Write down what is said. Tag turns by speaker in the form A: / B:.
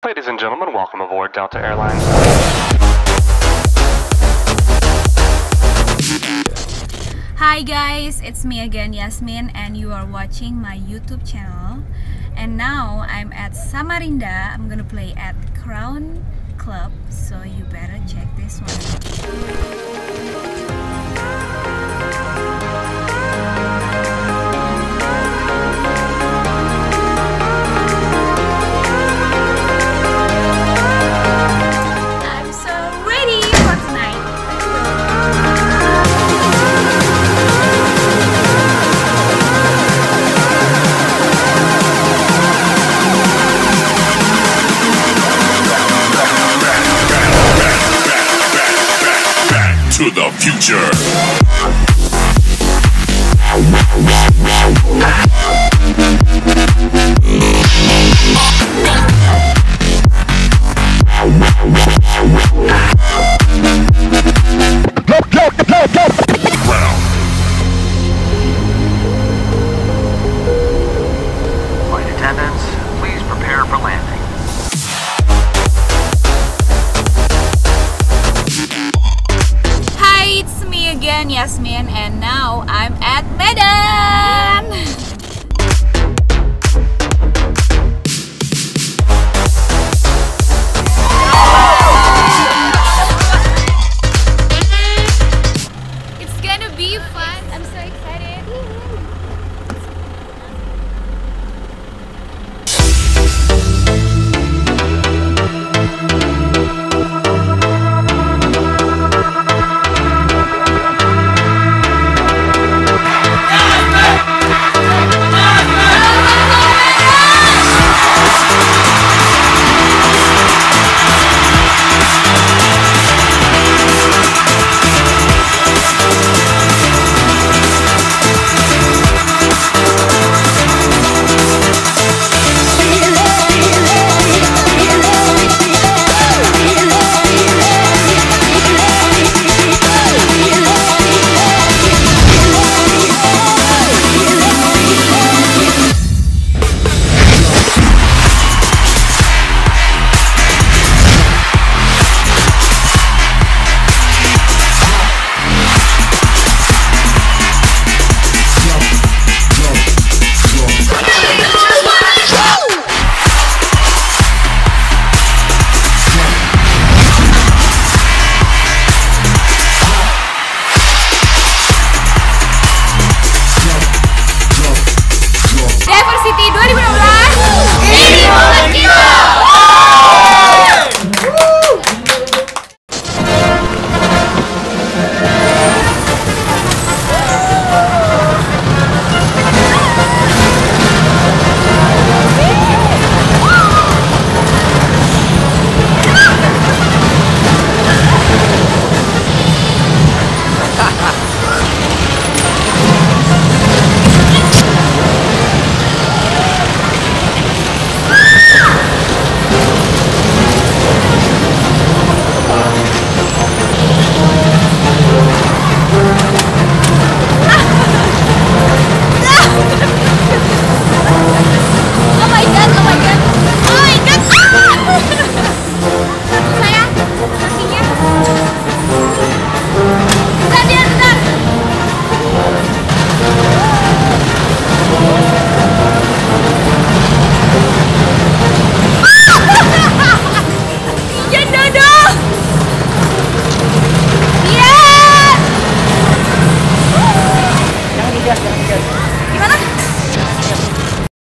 A: Ladies and gentlemen, welcome aboard Delta Airlines.
B: Hi guys, it's me again, Yasmin, and you are watching my YouTube channel. And now I'm at Samarinda. I'm gonna play at Crown Club, so you better check this one.
C: To the future.
D: Flight attendants, please prepare for landing.
B: It's me again, Yasmin,